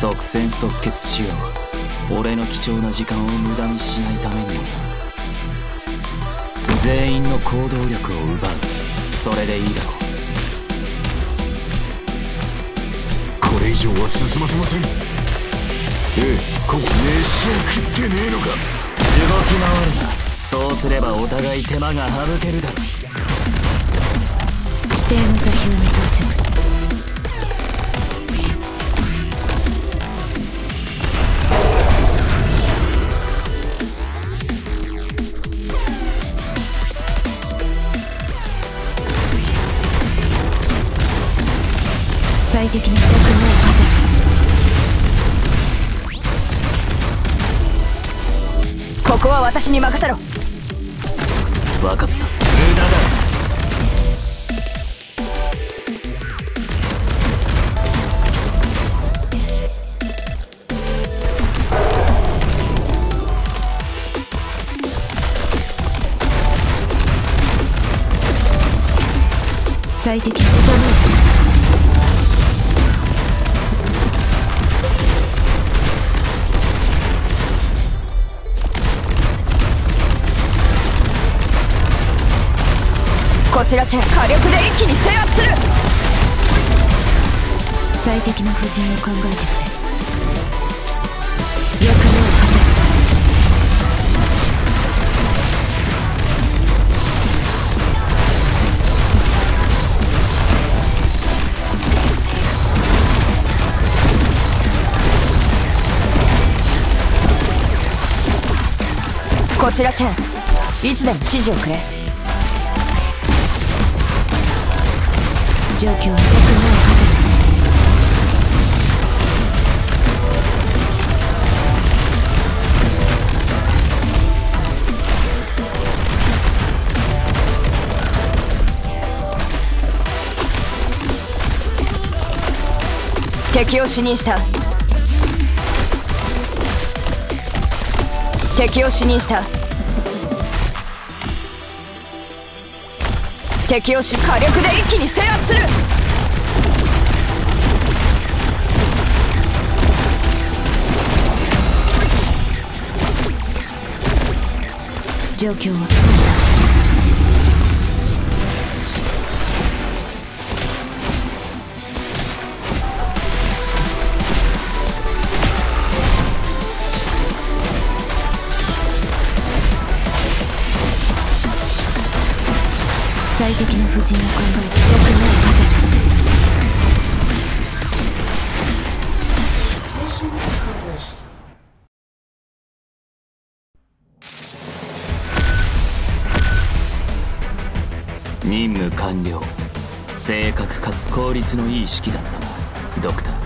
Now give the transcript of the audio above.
即戦即決しよう。俺の貴重な時間を無駄にしないためにもな。全員の行動力を奪う。それでいいだろう。 これ以上は進ませません。飯は食ってねえのか。 動き回るな。そうすればお互い手間が省けるだろう。 指定の座標に到着。最適な役目を果たす。ここは私に任せろ。 分かった。無駄だ。 最適な役目を果たす。こちらチェン火力で一気に制圧する。最適な布陣を考えてくれ。役目を果たす。こちらチェン、いつでも指示をくれ。状況は役目を果たす。敵を死認した。敵を死認した。敵を火力で一気に制圧する。状況はどうした。最適な布陣を考えて役目を果たす。 任務完了。正確かつ効率のいい指揮だったな、ドクター。